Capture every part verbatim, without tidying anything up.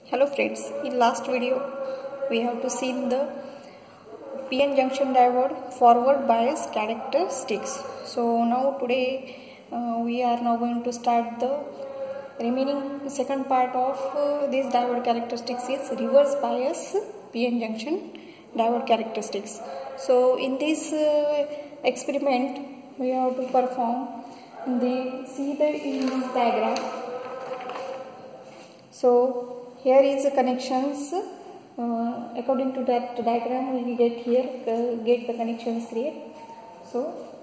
Hello friends, in last video we have to see the P N junction diode forward bias characteristics. So now today uh, we are now going to start the remaining second part of uh, this diode characteristics is reverse bias P N junction diode characteristics. So in this uh, experiment we have to perform the see the in this diagram. So here is the connections uh, according to that diagram we get here uh, get the connections create. So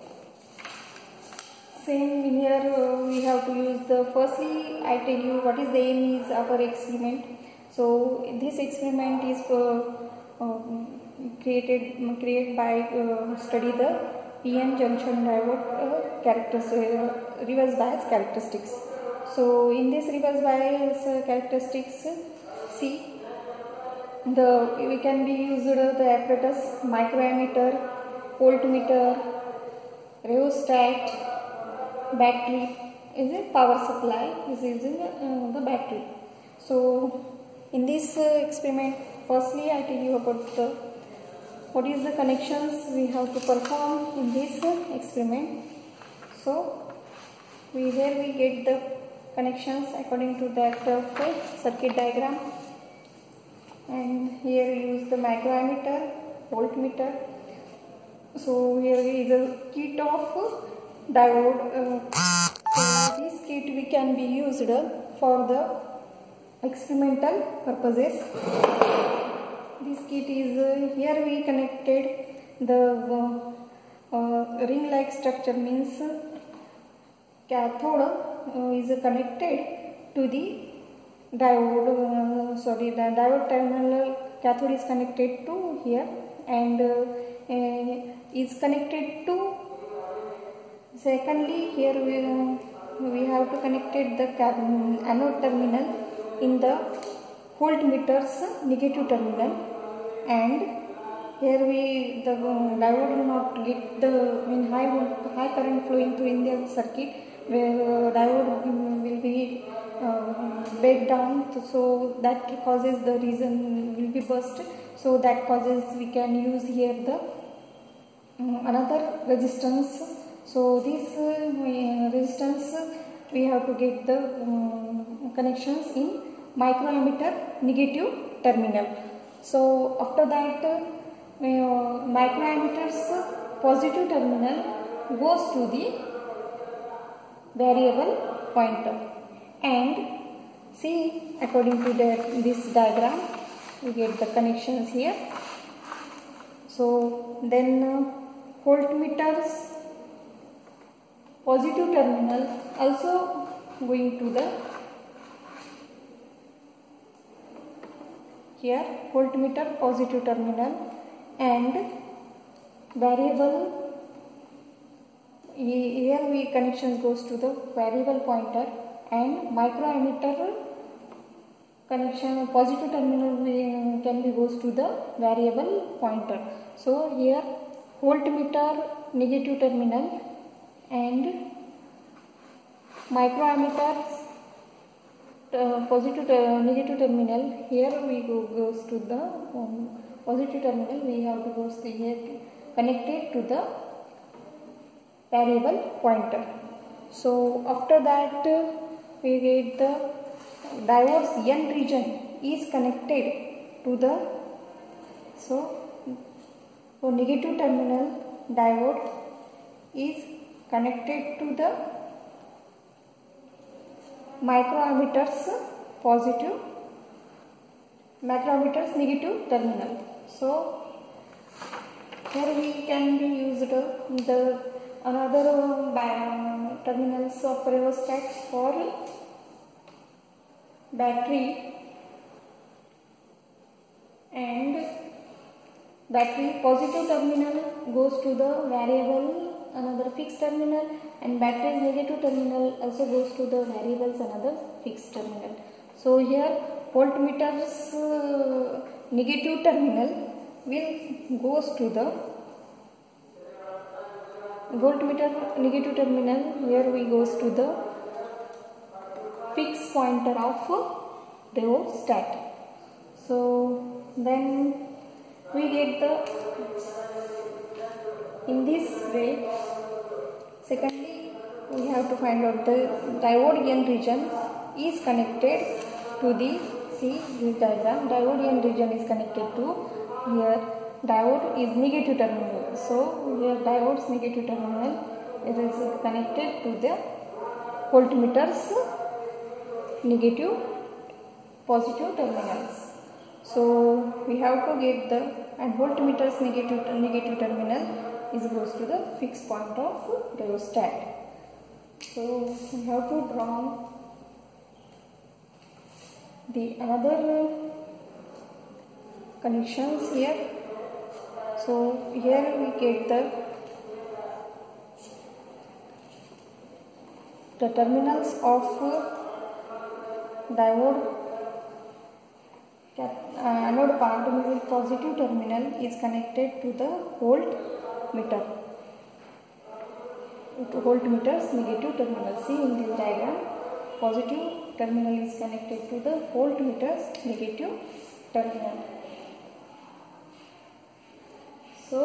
same here uh, we have to use the firstly I tell you what is the aim is our experiment. So this experiment is uh, uh, created created by uh, study the P N junction diode uh, characteristics uh, reverse bias characteristics. So in this reverse bias uh, characteristics, see the we can be used uh, the apparatus microammeter, voltmeter, rheostat, battery is a power supply is using uh, the battery. So in this uh, experiment, firstly I tell you about the what is the connections we have to perform in this uh, experiment. So we here we get the connections according to that uh, circuit diagram, and here we use the microammeter, voltmeter. So here is a kit of diode. Uh, so this kit we can be used for the experimental purposes. This kit is uh, here we connected the uh, uh, ring like structure means cathode uh, is connected to the diode uh, sorry the diode terminal. Cathode is connected to here and uh, uh, is connected to secondly here we, uh, we have to connected the anode terminal in the voltmeter's negative terminal, and here we the uh, diode will not get the when high high current flowing through in the circuit where uh, diode will be uh, break down, so that causes the reason will be burst. So that causes we can use here the um, another resistance. So this uh, resistance we have to get the um, connections in microammeter negative terminal. So after that uh, microammeter's positive terminal goes to the variable pointer, and see according to the, this diagram we get the connections here. So then uh, voltmeter's positive terminal also going to the here voltmeter positive terminal, and variable here we connections goes to the variable pointer, and microammeter connection positive terminal we, can be goes to the variable pointer. So here voltmeter negative terminal and microammeter uh, positive uh, negative terminal, here we go goes to the um, positive terminal we have to go to here connected to the variable pointer. So after that uh, we get the diode's N region is connected to the so, so negative terminal diode is connected to the microammeter's positive microammeter's negative terminal. So here we can be used the another uh, terminals of rheostats for battery, and battery positive terminal goes to the variable another fixed terminal, and battery's negative terminal also goes to the variables another fixed terminal. So here voltmeter's uh, negative terminal will goes to the voltmeter negative terminal, here we goes to the fixed pointer of rheostat. So then we get the, in this way, secondly we have to find out the diode N region is connected to the, see this diagram, diode N region is connected to, here diode is negative terminal, so here diode's negative terminal, it is connected to the voltmeters negative positive terminals. So we have to get the, and voltmeters negative negative terminal is goes to the fixed point of rheostat. So we have to draw the another connections here. So here we get the the terminals of diode uh, anode part, means positive terminal is connected to the voltmeter, to voltmeters negative terminal. See in this diagram, positive terminal is connected to the voltmeters negative terminal. So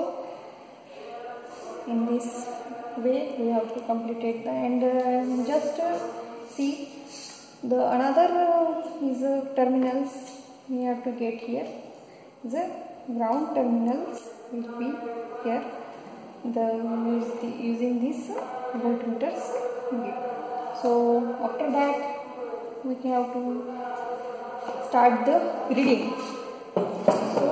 in this way we have to complete it, and uh, just uh, see the another uh, is uh, terminals we have to get here. The ground terminals will be here, the, use the using these uh, voltmeters. So after that we have to start the reading. So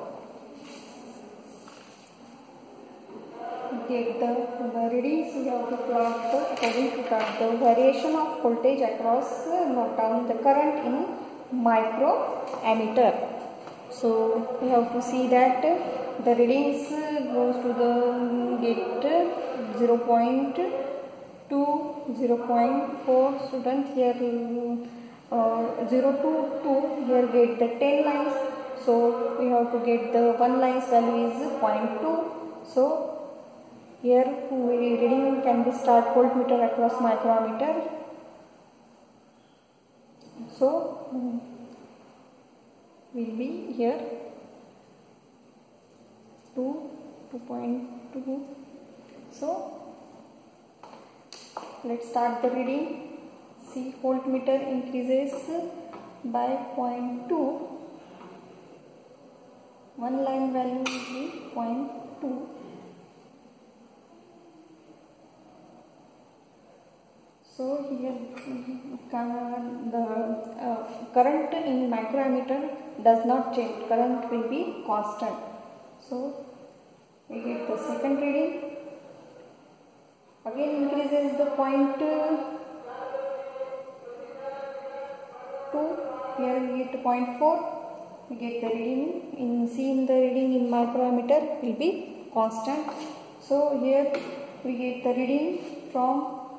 get the, the readings, we have to plot the, according to plot the variation of voltage across, uh, note down the current in microammeter. So we have to see that uh, the readings uh, goes to the get uh, zero point two, zero point four, student here uh, zero to two, here get the ten lines. So we have to get the one line's value is zero point two. So here reading can be start voltmeter across microammeter. So um, will be here two, two point two. So let's start the reading. See, voltmeter increases by zero point two. One line value will be zero point two. So here the uh, current in microammeter does not change, current will be constant. So we get the second reading, again increases the point two, here we get point four, we get the reading in, see in the reading in microammeter will be constant. So here we get the reading from,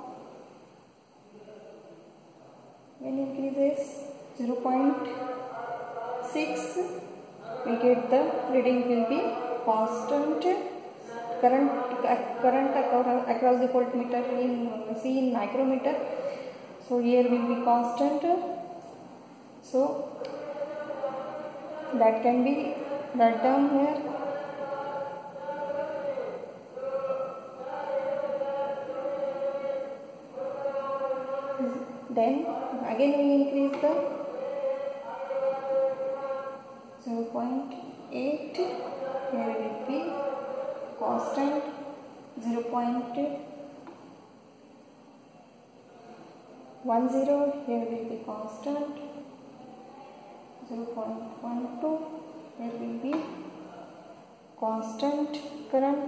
when increases zero point six, we get the reading will be constant. Current current across the voltmeter in, see in micrometer, so here will be constant. So that can be write down here. Then again we increase the zero point eight, here will be constant. Zero point one zero, here will be constant. Zero point one two, here will be constant current.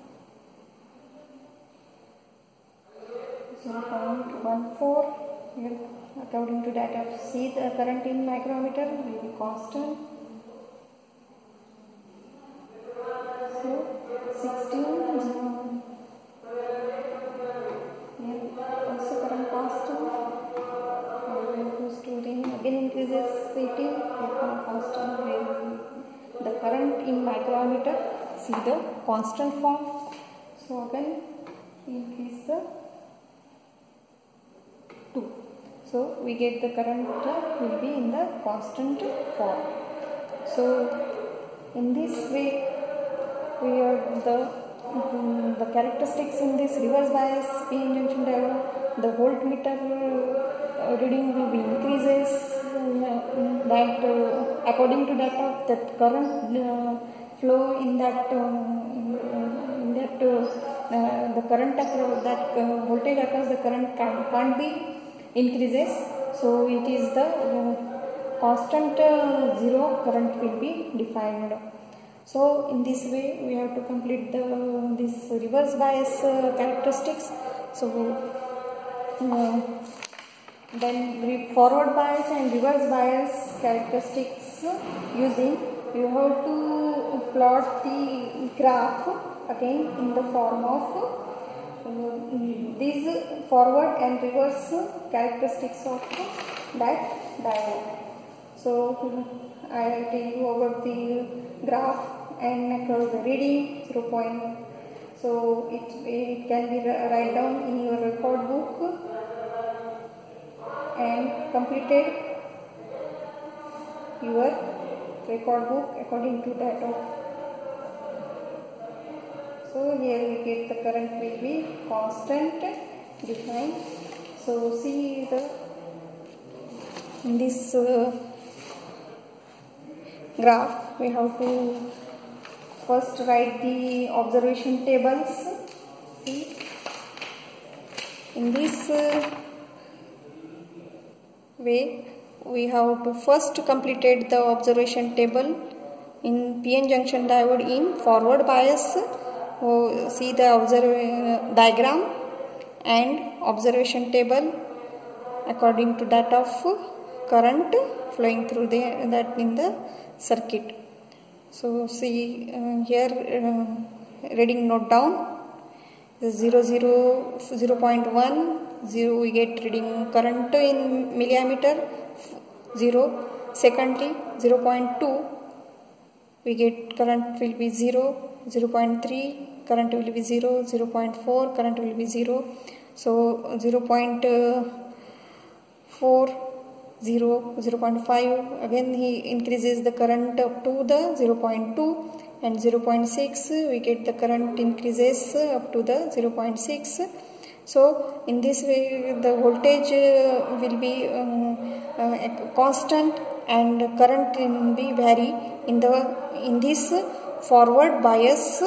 Zero point one four, here according to data, see the current in micrometer will be constant. So sixteen, here also current constant. Again increases eighteen, constant. The current in micrometer, see the constant form. So again increase the two. So we get the current will be in the constant form. So in this way we have the um, the characteristics in this reverse bias P N junction diode. The voltmeter uh, reading will be increases uh, that uh, according to that of that current uh, flow in that uh, in that uh, uh, the current across that uh, voltage across the current can, can't be increases. So it is the uh, constant uh, zero current will be defined. So in this way we have to complete the this reverse bias uh, characteristics. So uh, then forward bias and reverse bias characteristics using, you have to plot the graph again in the form of uh, these forward and reverse characteristics of that diode. So I tell you about the graph and across the reading zero point. So it, it can be write down in your record book and completed your record book according to that of. So here we get the current will be constant defined. So see the in this uh, graph we have to first write the observation tables. See in this uh, way we have to first completed the observation table in P N junction diode in forward bias. Oh, see the observ diagram and observation table according to that of current flowing through the that in the circuit. So see uh, here uh, reading note down zero zero zero point one zero we get reading current in milliammeter zero. Secondly zero point two we get current will be zero. zero point three current will be zero. zero point four current will be zero. So zero point four zero, zero point five again he increases the current up to the zero point two, and zero point six we get the current increases up to the zero point six. So in this way the voltage uh, will be um, uh, constant and current will be vary in the in this forward bias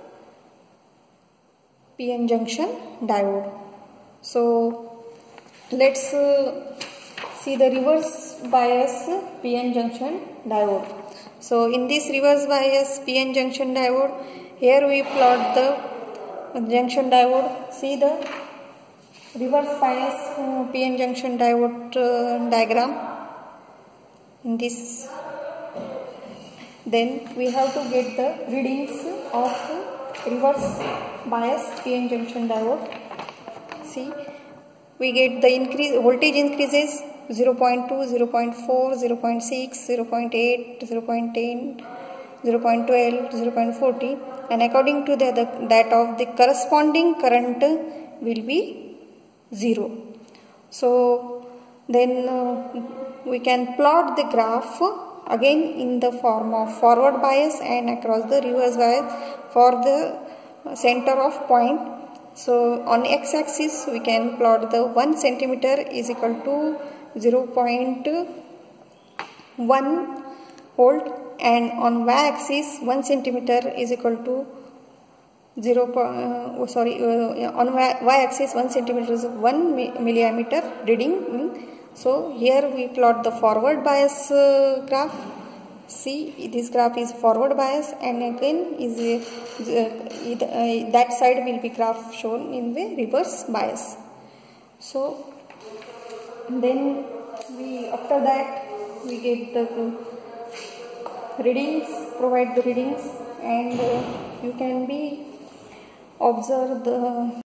P N junction diode. So let's uh, see the reverse bias P N junction diode. So in this reverse bias P N junction diode, here we plot the junction diode. See the reverse bias uh, P N junction diode uh, diagram in this. Then we have to get the readings of reverse bias P N junction diode. See, we get the increase voltage increases zero point two, zero point four, zero point six, zero point eight, zero point one zero, zero point one two, zero point four zero, and according to the, the that of the corresponding current will be zero. So then uh, we can plot the graph again in the form of forward bias and across the reverse bias for the center of point. So on x-axis we can plot the one centimeter is equal to zero point one volt, and on y-axis one centimeter is equal to zero. Uh, oh, sorry, uh, on y-axis one centimeter is one milliammeter reading. So here we plot the forward bias uh, graph. See, this graph is forward bias, and again is uh, uh, that side will be graph shown in the reverse bias. So then we after that we get the readings, provide the readings, and uh, you can be observe the